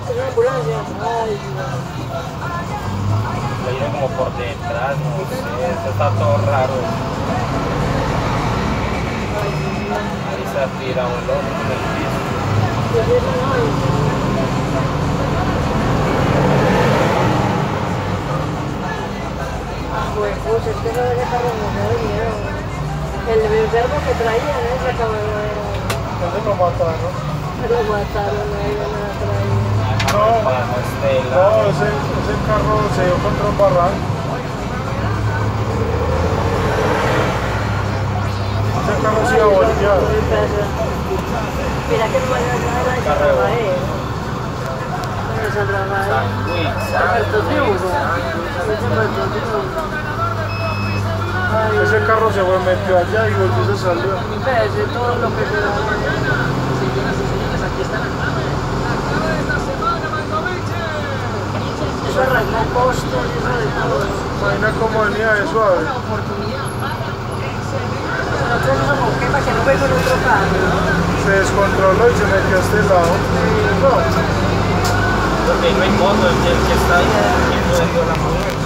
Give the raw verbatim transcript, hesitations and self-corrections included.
Es una ambulancia. Ay, Le viene como por detrás, no sé, esto está todo raro. Ahí se ha tirado el otro en el piso. Dios. Dios, no, pues, pues, es que no de carro no me da miedo. El verbo que traía, ¿no? Se acabó de ver. Ese lo mataron. Lo mataron, ahí no la traía. No, no, ese, ese carro se dio contra un barranco. Ese carro se iba volteado. Mira que no vaya a ganar a San Rafael. San Rafael. Alto triunfo. Ese carro se fue, metió allá y volvió y se salió. Ese todo lo que se da. Señoras y señores, aquí están. Eso arrancó postes, eso de todo. Imagina cómo venía de suave. Nosotros no somos quepa que no ve con otro carro. Se descontroló y se metió a este lado. Porque no hay moto, el que está ahí, el que no dio la mujer.